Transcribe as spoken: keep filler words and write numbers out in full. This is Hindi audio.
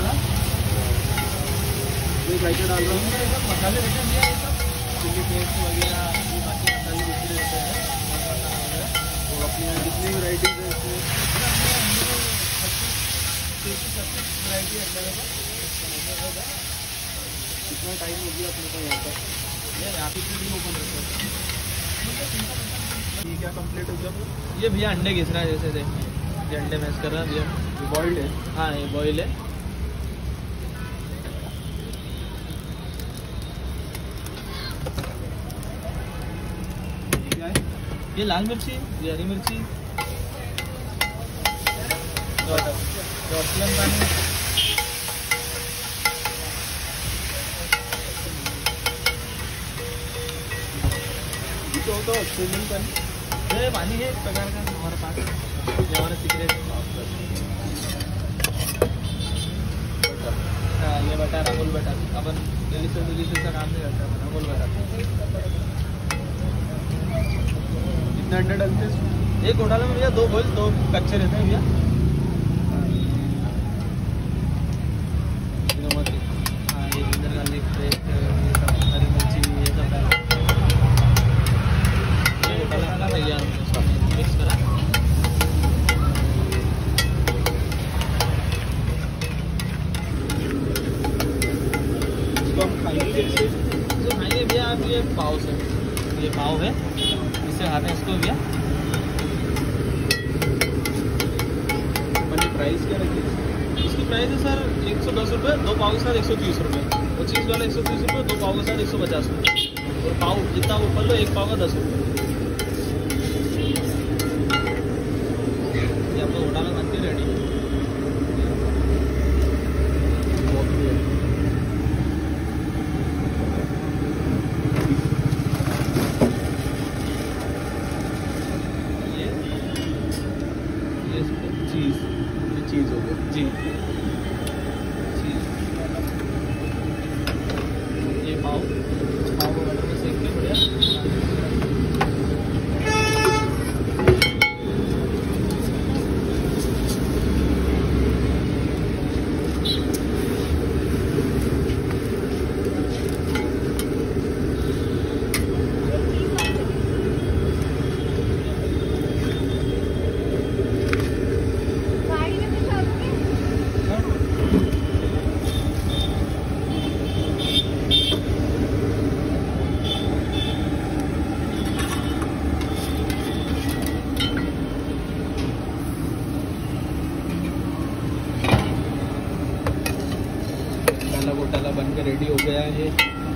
वाला ये क्या क्या डाल रहा हूँ सब मसाले रहते हैं भैया, ये सब चिल्ली पेस्ट वगैरह ये बाकी मसाले दूसरे रहते हैं तो अपने यहाँ जितनी वैराइटीज है इसमें वैराइटी अवेलेबल। कितना टाइम हो गया अपने को यहाँ पर? ये यहाँ पे ओपन रहता है। ये क्या कंप्लीट हो गया? ये भैया अंडे घिस रहा है, जैसे थे ये अंडे मैश कर रहा है भैया। ये बॉइल्ड है? हाँ ये बॉइल है। ये क्या है? ये लाल मिर्ची, ये हरी मिर्ची, जॉसलन पानी, तो तो स्विमिंग पानी, ये पानी है एक प्रकार का हमारे पास, ये हमारा सीक्रेट। हाँ ये बटर, अमूल बटर, अपन डिलीशियस डिलीशियस का काम नहीं करता, अमूल बटर। कितने अंडे डलते हैं? एक घोटाले में भैया दो बॉइल, दो कच्चे रहते हैं भैया। हाँ ये जिंजर गार्लिक पेस्ट, ये सब हरी मिर्ची, ये सब तैयार मिक्स करा। इसको हम खाएंगे कैसे? इसको खाएंगे भैया आप ये पाव से, ये पाव है इससे खाते हैं इसको भैया। अपनी प्राइस क्या रखी? इसकी प्राइस है सर एक सौ दस रुपये, दो पाव के साथ एक सौ तीस रुपये, पच्चीस वाला एक सौ तीस रुपये, दो पाव के साथ एक सौ पचास रुपये, और पाव जितना ऊपर लो एक पाव का दस रुपये। आपको घोटाला बनती रेडी। ये ये चीज़, ये चीज़ हो गया जी, चीज़। ये पाव, पाव को बटर में सेक के बढ़िया। घोटाला बन के रेडी हो गया है।